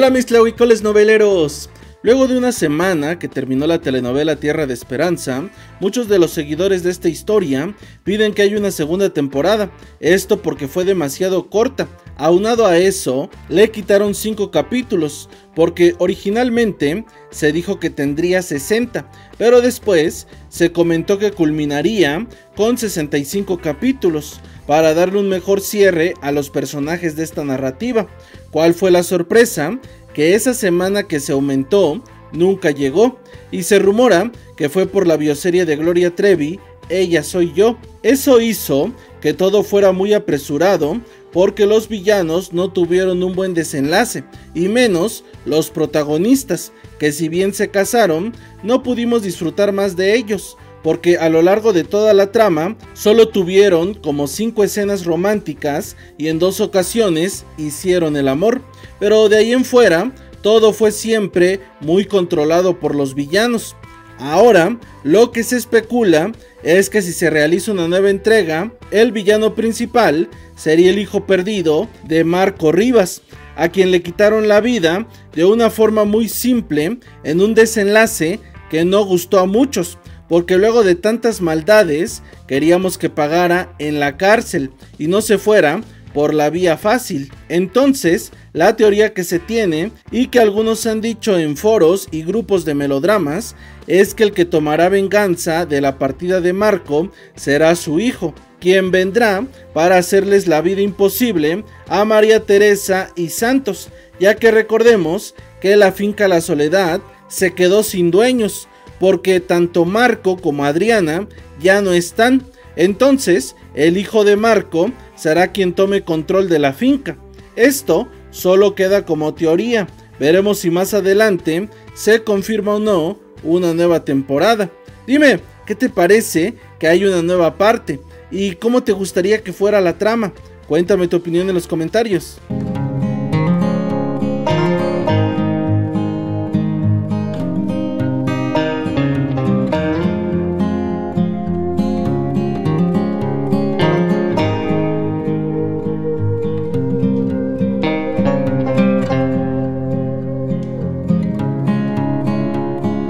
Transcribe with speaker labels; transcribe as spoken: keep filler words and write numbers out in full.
Speaker 1: Hola mis tlahuicoles noveleros. Luego de una semana que terminó la telenovela Tierra de Esperanza, muchos de los seguidores de esta historia piden que haya una segunda temporada, esto porque fue demasiado corta. Aunado a eso, le quitaron cinco capítulos, porque originalmente se dijo que tendría sesenta, pero después se comentó que culminaría con sesenta y cinco capítulos, para darle un mejor cierre a los personajes de esta narrativa. ¿Cuál fue la sorpresa? Que esa semana que se aumentó nunca llegó, y se rumora que fue por la bioserie de Gloria Trevi, Ella Soy Yo. Eso hizo que todo fuera muy apresurado, porque los villanos no tuvieron un buen desenlace, y menos los protagonistas, que si bien se casaron, no pudimos disfrutar más de ellos, porque a lo largo de toda la trama solo tuvieron como cinco escenas románticas y en dos ocasiones hicieron el amor, pero de ahí en fuera todo fue siempre muy controlado por los villanos. Ahora lo que se especula es que si se realiza una nueva entrega, el villano principal sería el hijo perdido de Marco Rivas, a quien le quitaron la vida de una forma muy simple en un desenlace que no gustó a muchos, porque luego de tantas maldades queríamos que pagara en la cárcel y no se fuera por la vía fácil. Entonces, la teoría que se tiene y que algunos han dicho en foros y grupos de melodramas es que el que tomará venganza de la partida de Marco será su hijo, quien vendrá para hacerles la vida imposible a María Teresa y Santos, ya que recordemos que la finca La Soledad se quedó sin dueños, porque tanto Marco como Adriana ya no están. Entonces el hijo de Marco será quien tome control de la finca. Esto solo queda como teoría, veremos si más adelante se confirma o no una nueva temporada. Dime, ¿qué te parece que hay una nueva parte? ¿Y cómo te gustaría que fuera la trama? Cuéntame tu opinión en los comentarios.